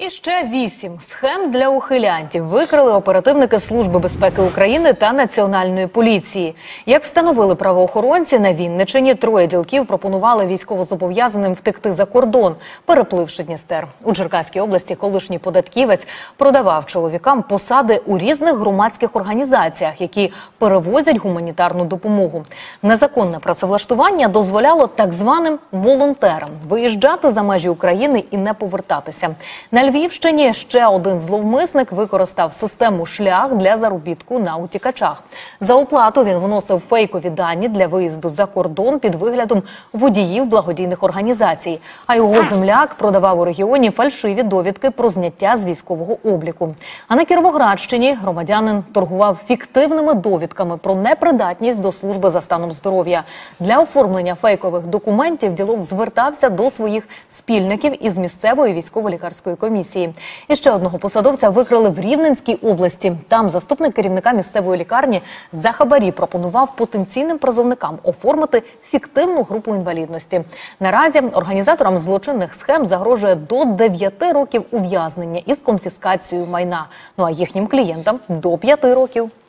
І ще 8 схем для ухилянтів викрили оперативники Служби безпеки України та Національної поліції. Як встановили правоохоронці, на Вінниччині троє ділків пропонували військовозобов'язаним втекти за кордон, перепливши Дністер. У Черкаській області колишній податківець продавав чоловікам посади у різних громадських організаціях, які перевозять гуманітарну допомогу. Незаконне працевлаштування дозволяло так званим волонтерам виїжджати за межі України і не повертатися. На Львівщині ще один зловмисник використав систему «Шлях» для заробітку на утікачах. За оплату він вносив фейкові дані для виїзду за кордон під виглядом водіїв благодійних організацій. А його земляк продавав у регіоні фальшиві довідки про зняття з військового обліку. А на Кіровоградщині громадянин торгував фіктивними довідками про непридатність до служби за станом здоров'я. Для оформлення фейкових документів ділок звертався до своїх спільників із місцевої військово-лікарської комісії. І ще одного посадовця викрили в Рівненській області. Там заступник керівника місцевої лікарні за хабарі пропонував потенційним призовникам оформити фіктивну групу інвалідності. Наразі організаторам злочинних схем загрожує до 9 років ув'язнення із конфіскацією майна. Ну а їхнім клієнтам – до 5 років.